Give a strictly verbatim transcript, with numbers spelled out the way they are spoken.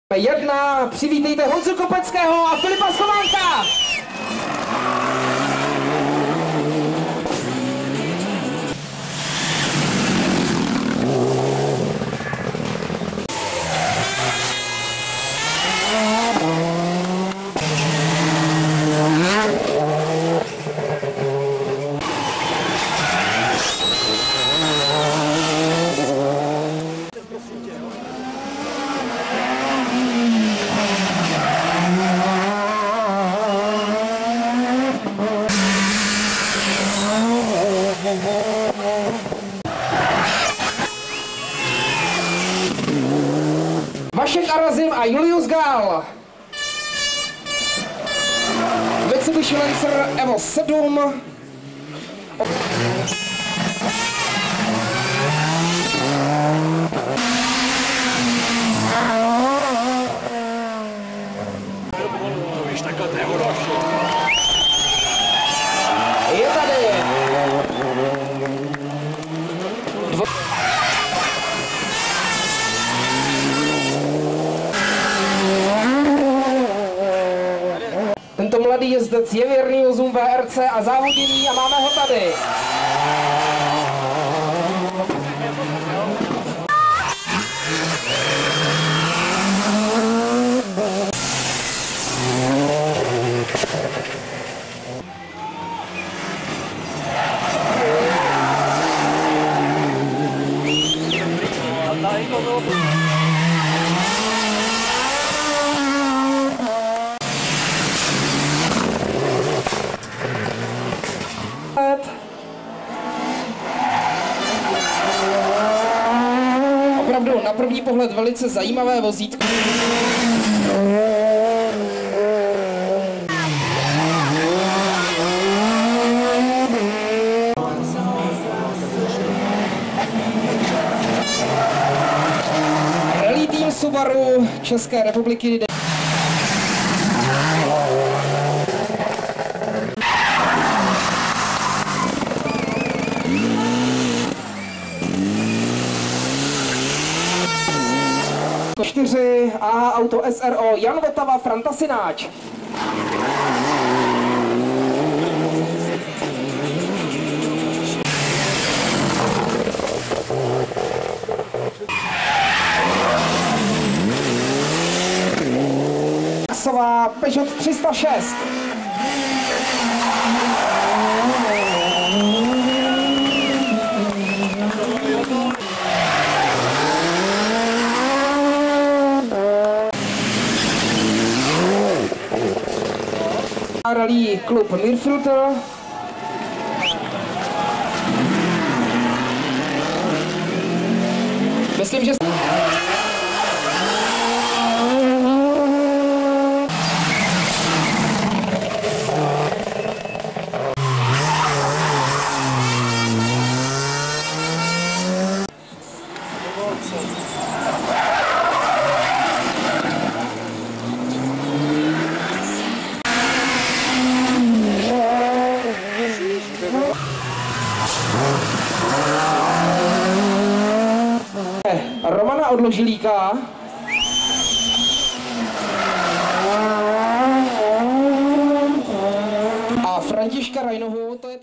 Jedna, přivítejte Honzu Kopeckého a Filipa Schovánka! Vašek Arazim a Julius Gál. Mitsubishi Lancer Evo sedm. Je tady. Dvo... Tento mladý jezdec je věrný vozům V R C a závodění a máme ho tady. Opravdu na první pohled velice zajímavé vozítko. Rally tým Subaru České republiky. čtyři A Auto S R O Jan Votava, Franta Synáč. Kasová Peugeot tři sta šest. Rally klub Mirfilter. Myslím, že Romana Odložilíka. A Františka Rajnohu, to je